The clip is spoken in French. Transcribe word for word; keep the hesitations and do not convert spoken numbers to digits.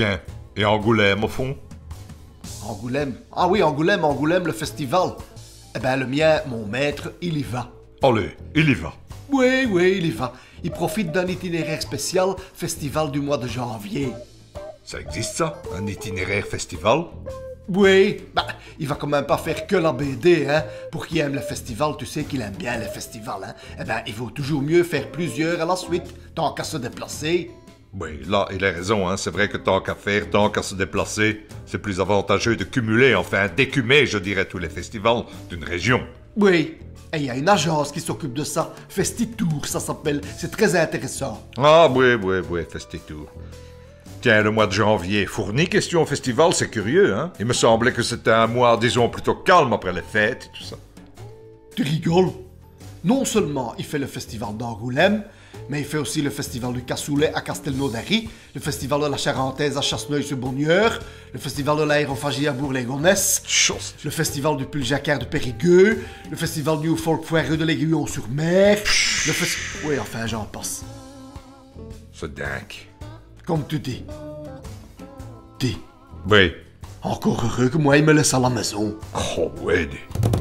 Tiens, et Angoulême au fond? Angoulême. Ah oui, Angoulême, Angoulême, le festival. Eh ben, le mien, mon maître, il y va. Allez, il y va. Oui, oui, il y va. Il profite d'un itinéraire spécial, festival du mois de janvier. Ça existe ça? Un itinéraire festival? Oui, bah, il va quand même pas faire que la B D, hein. Pour qui aime le festival, tu sais qu'il aime bien le festival, hein. Eh ben, il vaut toujours mieux faire plusieurs à la suite, tant qu'à se déplacer. Oui, là, il a raison, hein. C'est vrai que tant qu'à faire, tant qu'à se déplacer, c'est plus avantageux de cumuler, enfin d'écumer, je dirais, tous les festivals d'une région. Oui, et il y a une agence qui s'occupe de ça, Festitour, ça s'appelle, c'est très intéressant. Ah oui, oui, oui, Festitour. Tiens, le mois de janvier, fourni question festival, c'est curieux, hein. Il me semblait que c'était un mois, disons, plutôt calme après les fêtes et tout ça. Tu rigoles? Non seulement il fait le festival d'Angoulême, mais il fait aussi le festival du cassoulet à Castelnaudary, le festival de la Charentaise à Chasseneuil-sur-Bonnieure, le festival de l'aérophagie à Bourg-les-Gonesse, Chut. le festival du pull jacquard de Périgueux, le festival New Folk foireux de l'Aiguillon-sur-Mer, le festival... Oui, enfin, j'en passe. C'est dingue. Comme tu dis. Dis, Oui. encore heureux que moi il me laisse à la maison. Oh, ouais, dis.